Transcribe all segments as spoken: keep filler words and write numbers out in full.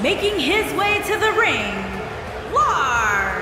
making his way to the ring, Lars.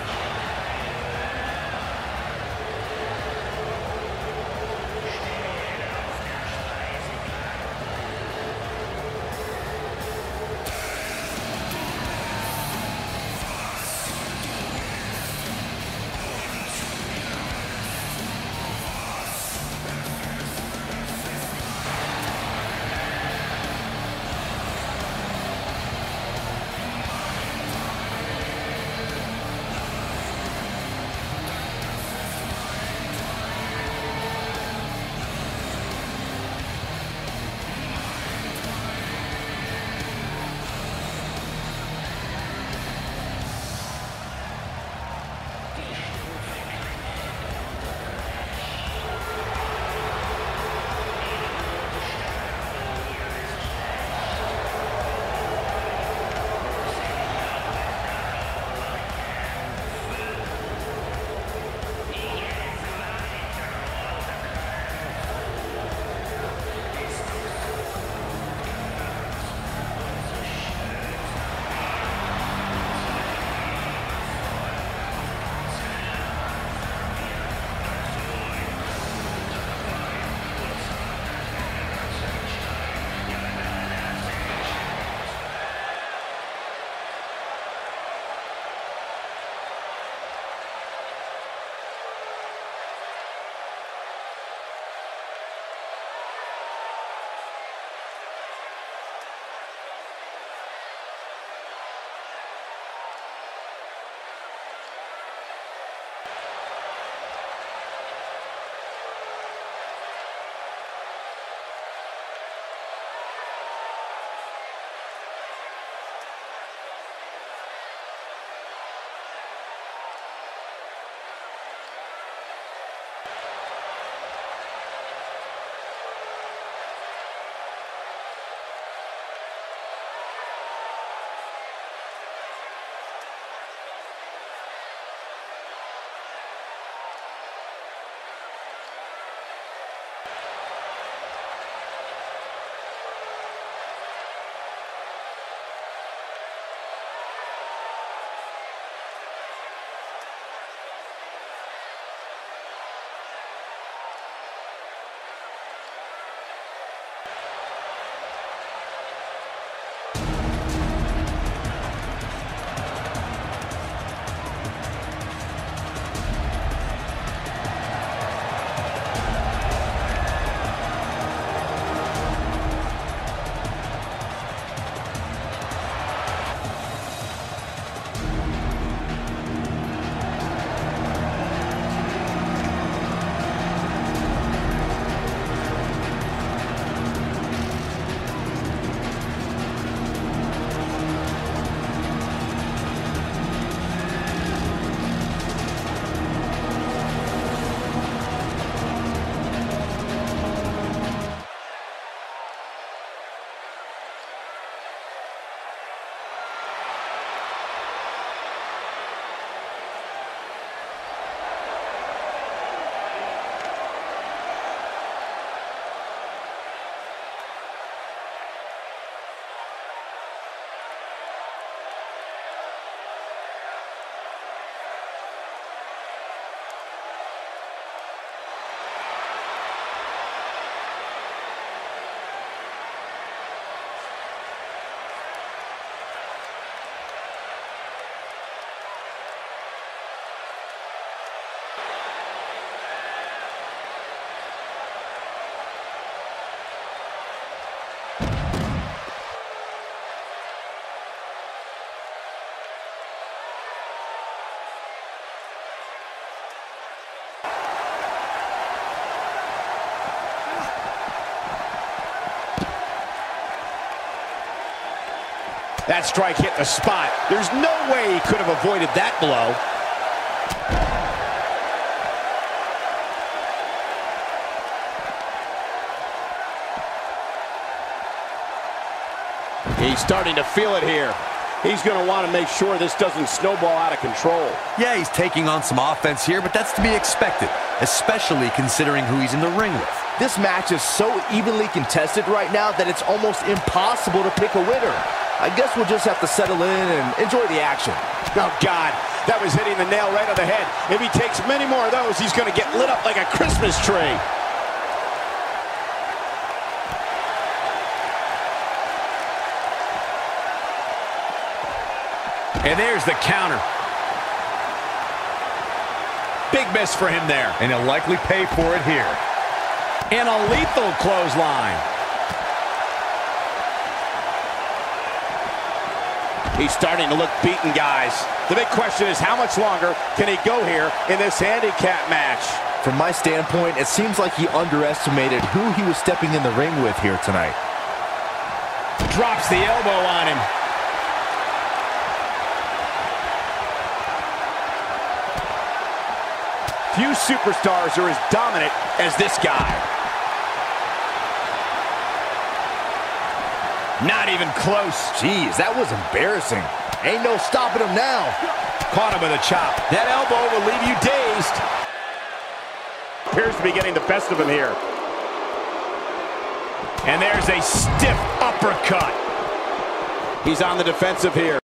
That strike hit the spot. There's no way he could have avoided that blow. He's starting to feel it here. He's going to want to make sure this doesn't snowball out of control. Yeah, he's taking on some offense here, but that's to be expected, especially considering who he's in the ring with. This match is so evenly contested right now that it's almost impossible to pick a winner. I guess we'll just have to settle in and enjoy the action. Oh, God, that was hitting the nail right on the head. If he takes many more of those, he's going to get lit up like a Christmas tree. And there's the counter. Big miss for him there. And he'll likely pay for it here. And a lethal clothesline. He's starting to look beaten, guys. The big question is, how much longer can he go here in this handicap match? From my standpoint, it seems like he underestimated who he was stepping in the ring with here tonight. Drops the elbow on him. Few superstars are as dominant as this guy. Not even close. Jeez, that was embarrassing. Ain't no stopping him now. Caught him with a chop. That elbow will leave you dazed. Appears to be getting the best of him here. And there's a stiff uppercut. He's on the defensive here.